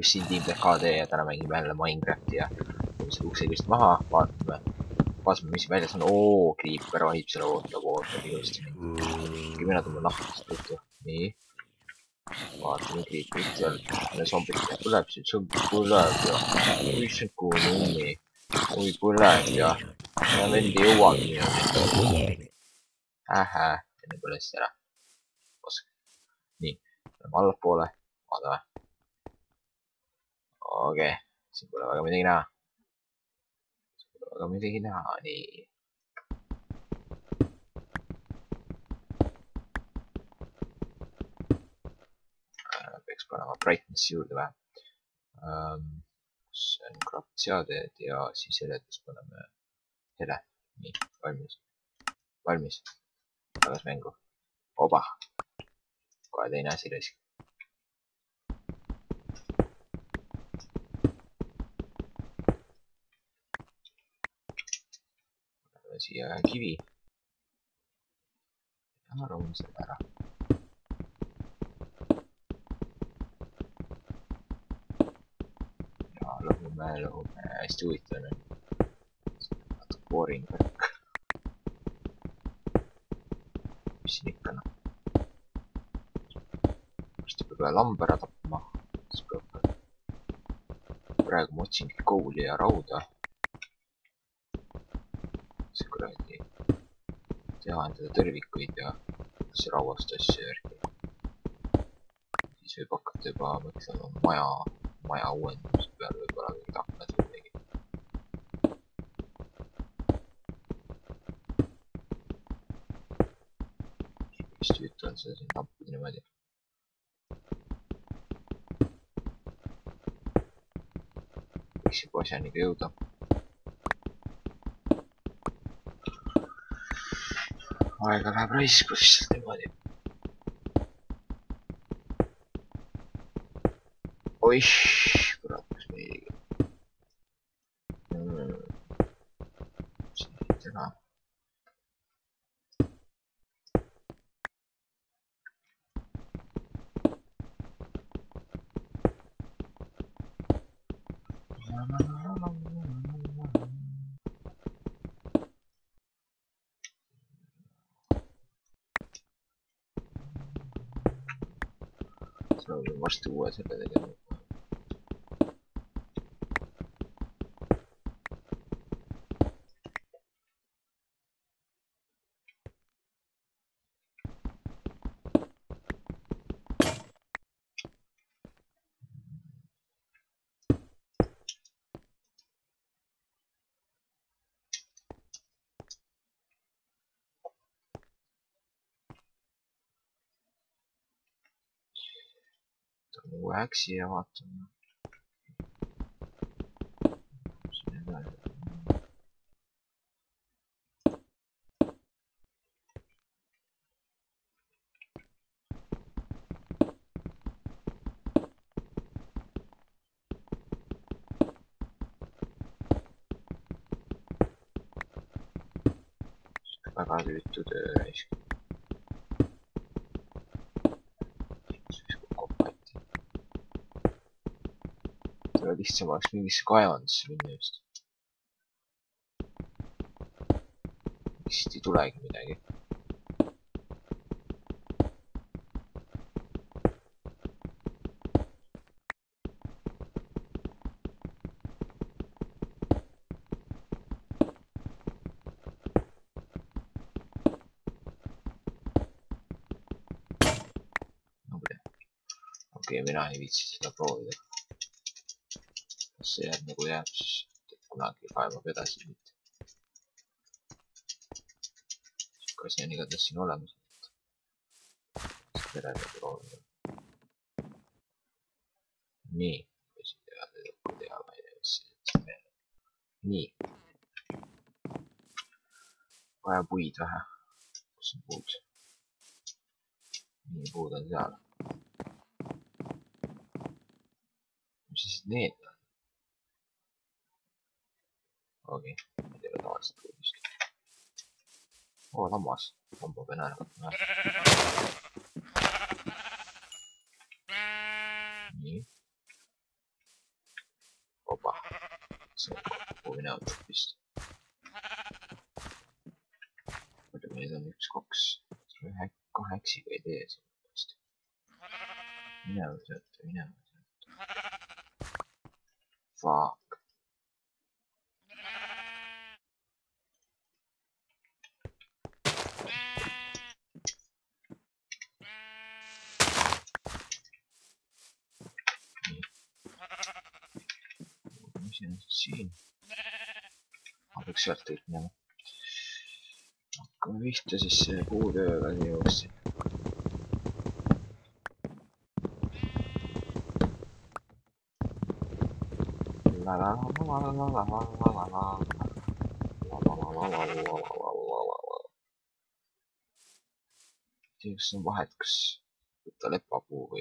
tervist, siin Team PKD ja täna mängime jälle Minecrafti ja teeme selle ukse ilusti maha, vaatame, mis väljas on. Oo, Creeper vahib selle ootab ilusti mind. Mina tõmban lahkust tõttu. Nii. Vaatame Creeperit seal. Zombit põleb, see zombit põleb ja issand kui nummi. Oi põleb ja vend ei jõuagi minuni. Enne põlest ära. Nii, läheme allapoole, vaatame. Okei, siin pole väga midagi näha. Nii. Peaks panema brightnessi juurde vähe. See on craft seaded ja siis heledes paneme hele. Nii, valmis. Tagas mängu. Oba. Kohe teine asi raisk. Siia kivi. Ja roon selle ära. Ja lõhume, hästi huvitav. Natuke boring värk. Mis siin ikka noh. Vast peab ühe lamba ära tapma. Praegu ma otsingi kouli ja rauda. See kuradi teha endale tõrvikuid ja see rauast asju järgi. Siis võib hakata juba mõtlema maja uuendamise peale võib-olla mingid aknad või midagi. Vist ütlen seda siin tampida niimoodi. Võiks juba asjaniga jõuda. Aega läheb raisku lihtsalt niimoodi. Oih, kurat, kus meiega. Siin täna. Proovin varsti uue selle tegema. Uue äksi ja vaatame. Väga tüütu töö raisk. Lihtsam oleks mingisse kaevandusse minna just. Vist ei tulegi midagi. Okei, mina ei viitsi seda proovida. Kas see jääb nagu jääb, siis kunagi kaevab edasi mitte. Asi on igatahes siin olemas. Perele proovida. Nii. Nii. Vaja puid vähe. Kus on puud? Nii, puud on seal. Mis siis need on? Okei, ei ole tavaliselt puudist. Oo, lammas. Lamba pean ära võtma. Nii. proovin jaotada vist. Palju meid on 1, 2, 8 ei tee siin. Minema sealt. Fuck. Mis on siin? Peaks sealt kõik minema. Hakkame vihta siis selle puutööga jõuksi. Kas on vahet, kas võtta lepapuu või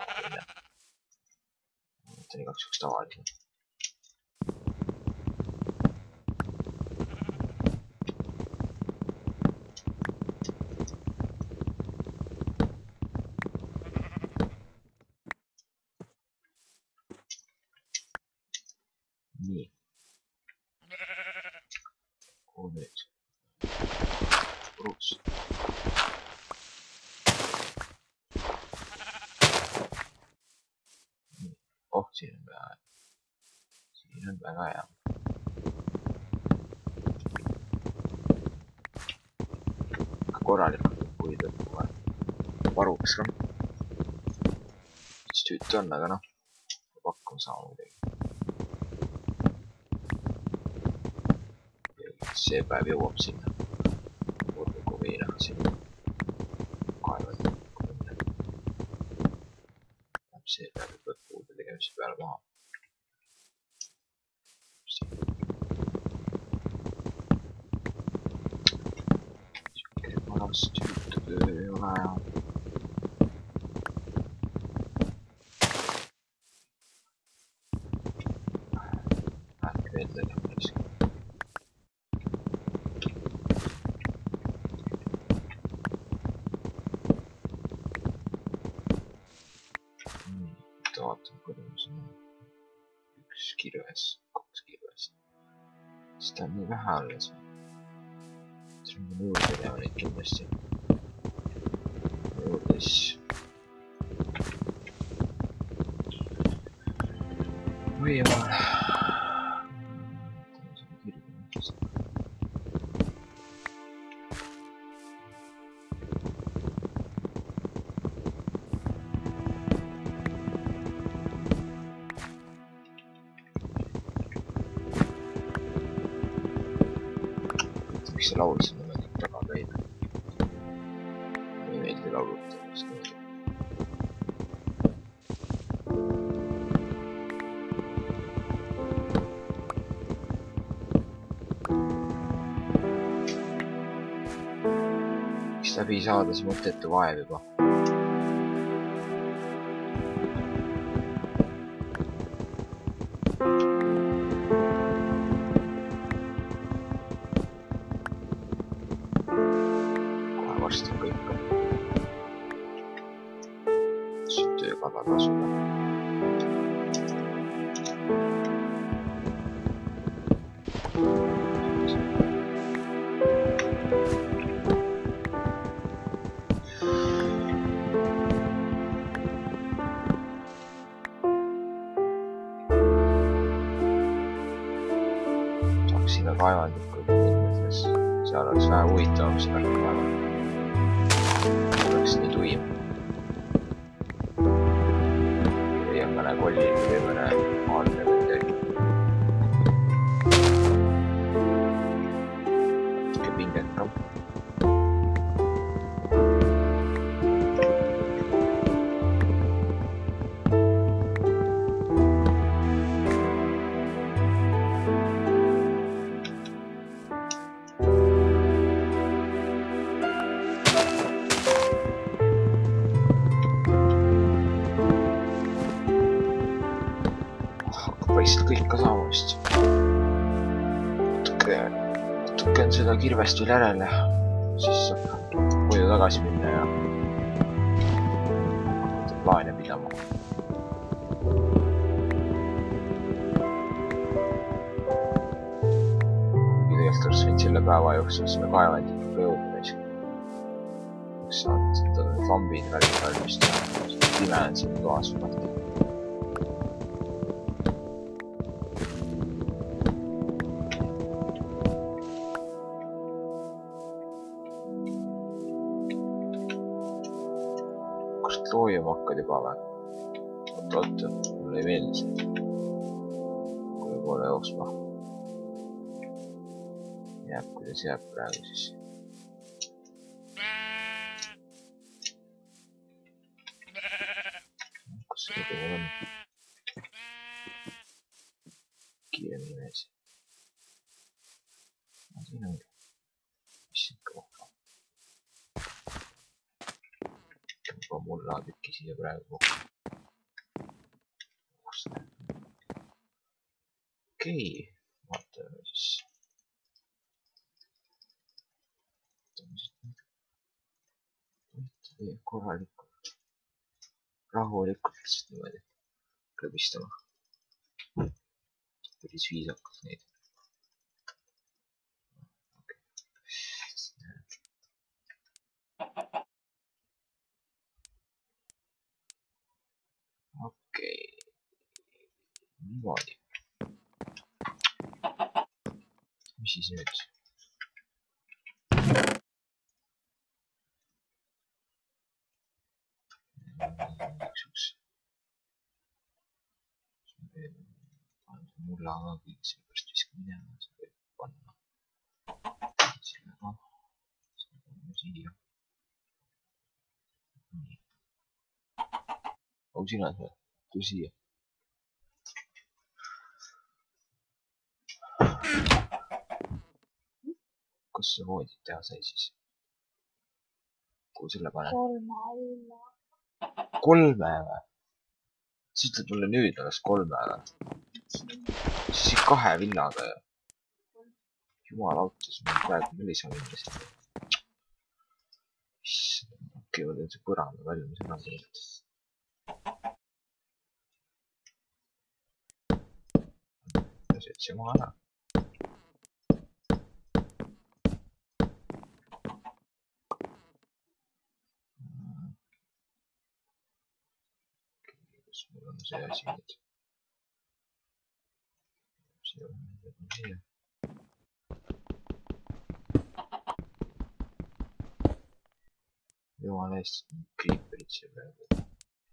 võtan igaks juhuks tavaliselt. Nii. Kuhu nüüd? Puruks. Oh, siin on väga hea. Korralikult puid lõppu varuks ka. Mis tüütu on, aga noh, pakkuma saama midagi. See päev jõuab sinna võrdugu või noh, sinna kaevad minna. Läheb see päev võtpuude tegemise peale maha. Siuke varas tüütu töö ei ole ja äkki veel tegemist. Vaatan, kuidas on 1 kirves, 2 kirvest. Siis ta on nii vähe alles. Siis on juurde teha neid kindlasti. Juurde siis. Või jumal. Miks see laul sinna meeldib taga käib? Ei meeldi laulutamist meeldib. Miks läbi saada see mõttetu vaev juba? Varsti kõik on. See on töökada tasuda. Saaks sinna kaevandikku mitmetes. Seal oleks vähe huvitavam seda kaevandikku. Oleks nii tuim. Või on mõne kolli või mõne maadle või midagi. Natuke pinget ka. Vaikselt kõik ka saama vist. Natuke on seda kirvest veel järele. Siis saab koju tagasi minna ja hakata plaane pidama. tegelikult oleks võinud selle päeva jooksul sinna kaevandikuga jõudma meis. Üks saanud seda lambid välja valmistada. Pime on siin toas lahti. Kas loojama hakkad juba või? Oota, mulle ei meeldi see. Kui poole jooksma. Jääb, kuidas jääb praegu siis. Kas see lugu on? Kiiremini mees. Siin ongi. Mis siin kohta? Juba mulla tükki siia praegu. Okei, vaatame siis. Korralikult. Rahulikult lihtsalt niimoodi. Klõbistama. Päris viisakalt neid. Okei. Niimoodi. Mis siis nüüd? Mulla ka kõik sellepärast viskab minema, see võib panna. Sellega. Selle panna siia. Nii. Aga sina see, tule siia. Kas see voodit teha sai siis? Kuhu selle panen? 3 villa. 3 või? Siis ütled mulle nüüd alles 3 või? Siis 2 villaga ju. Jumal autos, ma praegu küll ei saa minna sinna. Okei, ma teen see põranda välja, mis enam teed. See see maa ära. Kus mul on see asi nüüd? See on siia. Jumala eest, kriiperid siia praegu.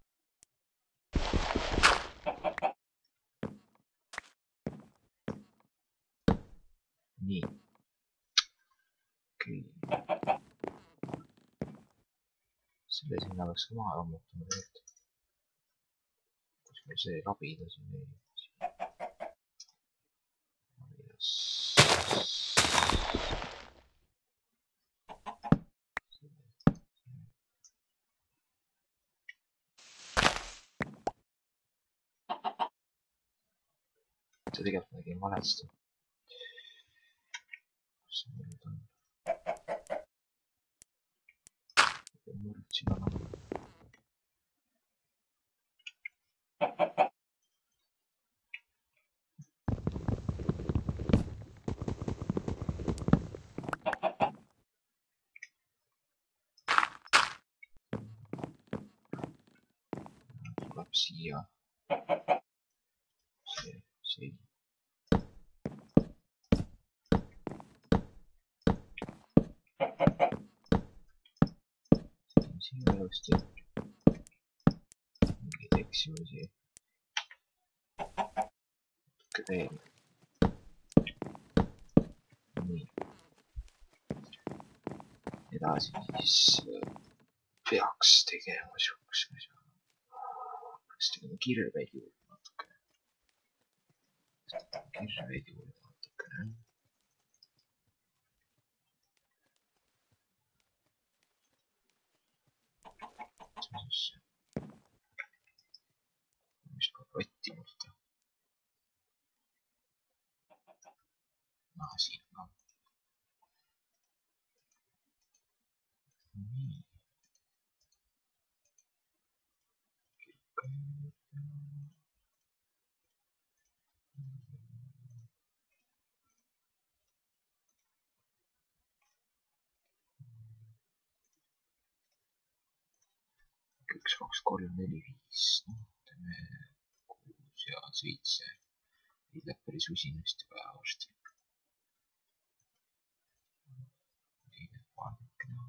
Nii. Okei. Selle sinna peaks ka maha ammutama tegelikult. Kus meil see rabida siin ei... See tegelikult nägin valesti. Kus see nüüd on? Murtsin ala. Tuleb siia. See. Siia ilusti. Mingeid eksimusi. Natuke veel. Nii. Edasi siis peaks tegema siukse asja. Peaks tegema kirveid juurde natukene. Kirveid juurde natukene. Mis peab võttimata. Siin ka. Nii. 1, 2, 3, 4, 5. Teeme 6 ja 7. Ei läheb päris usinasti vaja varsti. Ei need paanike näha.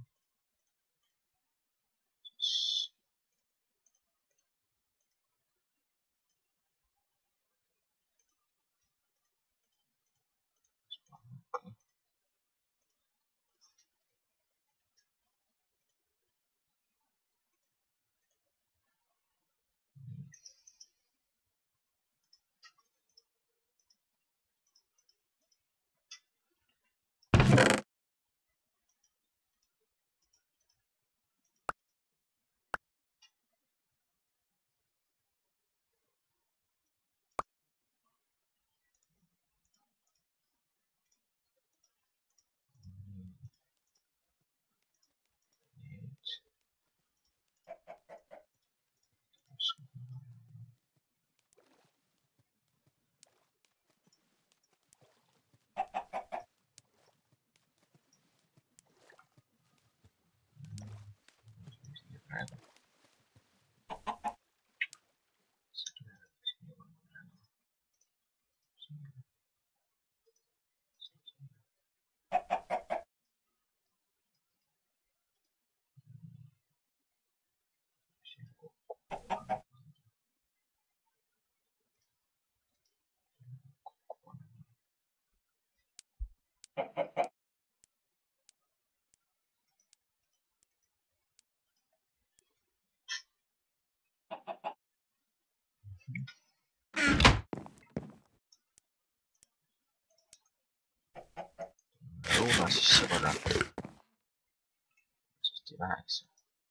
Ruuna sisse korra. Sest ei läheks.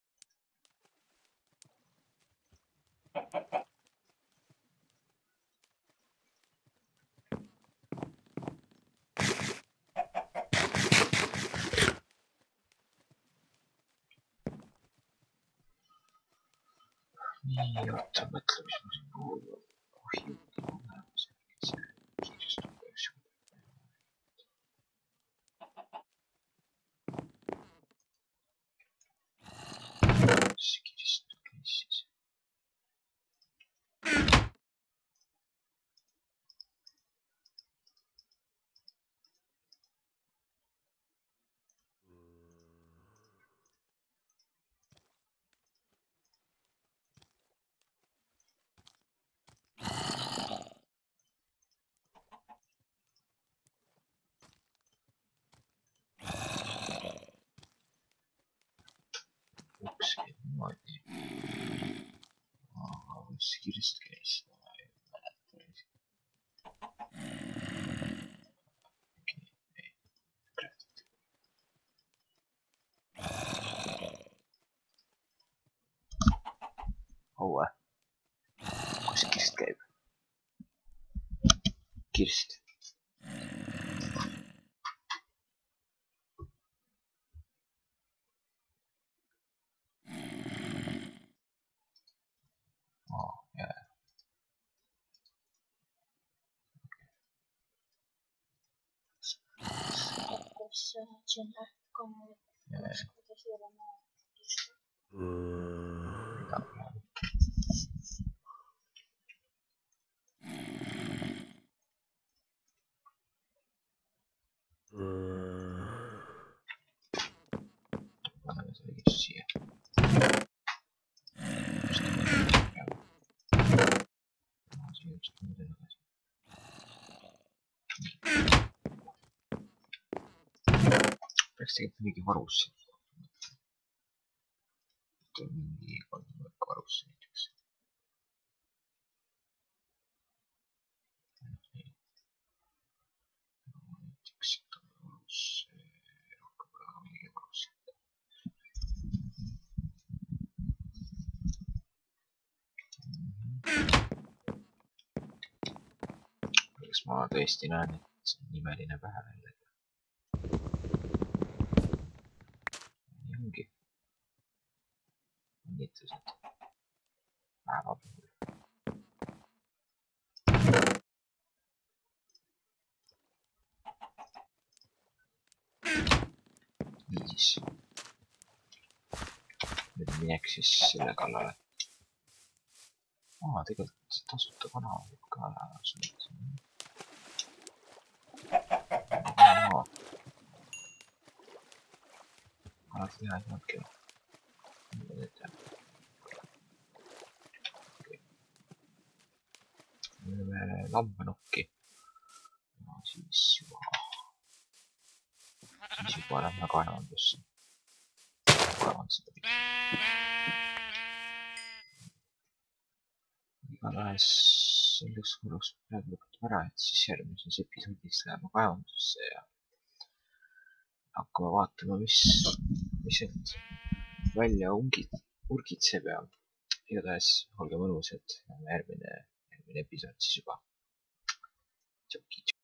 Nii, oota, mõtle, mis ma siin puhul on. Jõugi on olemas. See kiirestub peaks ju. See kiirestub käis siis. Uks käib niimoodi. Aga mis kiiresti käis, ma ei mäleta. Okei, ei. Kräftid. Oue. Kus kirst käib? Kirst. Cinta con las cosas de la mano. Paneme selle kirst siia. Siia just niimoodi tagasi. Peaks tegelikult mingi varusse. Mingi kolmnurk varusse näiteks. Näiteks varusse. Rohkem pole aga mingi varusse. Kas ma tõesti näen, et see on nimeline pähe välja. Nii ongi. Õnnitlused. Päeva puhul. Viis. nüüd minek siis selle kallale. Tegelikult tasuta kana võib ka alati hea ei saadki. Me oleme lambanokki. Ja siis juba lähme kaevandusse. Igatahes selleks korraks praegu lõpetame ära, et siis järgmises episoodis läheme kaevandusse ja hakkame vaatama, mis sealt välja urgitseb ja igatahes olge mõnusad, järgmine episood siis juba.